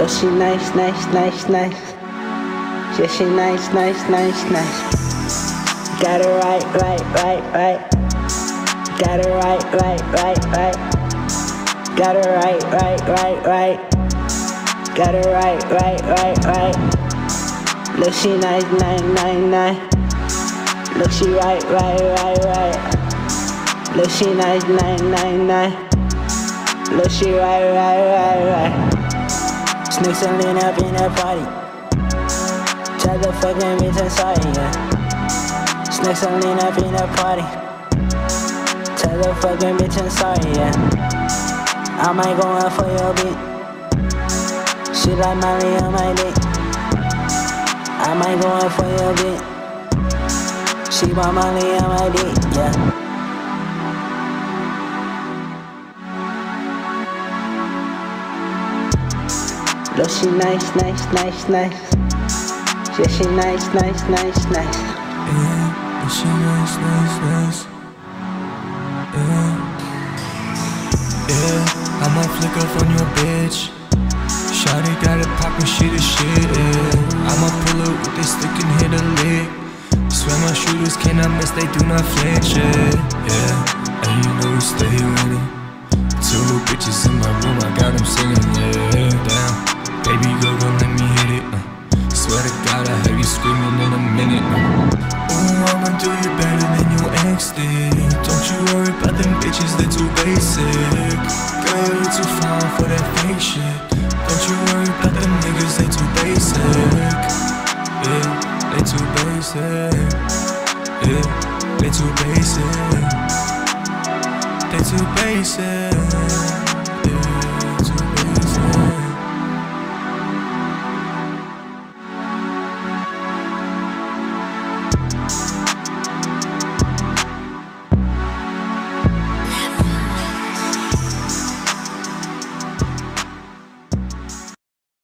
she nice, nice, nice, nice. Yeah, she nice, nice, nice, nice. Got it right, right, right, right. Got it right, right, right, right. Got it right, right, right, right. Got it right, right, right, right. Look, she nice, nice, nice, nice. Look, she right, right, right, right. Look, she nice, nice, nice, nice. Look, she right, right, right, right. Snakes and lean up in that party. Try to fucking bitch inside, yeah. Snakes and lean up in that party. Try to fucking bitch inside, yeah. I might go out for your beat. She like Molly on my dick. I might go out for your beat. She want Molly on my dick, yeah. Look, she nice, nice, nice, nice. Yeah, she nice, nice, nice, nice. Yeah, she nice, nice, nice. Yeah, I might flick up on your bitch. Shawty got it poppin', she the shit, yeah. I'ma pull up with this stick and hit a lick. Swear my shooters cannot miss, they do not flinch, yeah. And you know we stay winning. 2 bitches in my room, I got them singing, yeah. Damn, baby girl, gon' let me hit it, Swear to God, I have you screaming in a minute, Ooh, I'ma do you better than your ex did. Don't you worry about them bitches, they're too basic. Girl, you too fine for that fake shit. Don't you worry about them niggas, they too basic. Yeah, they too basic. Yeah, they too basic. They too basic.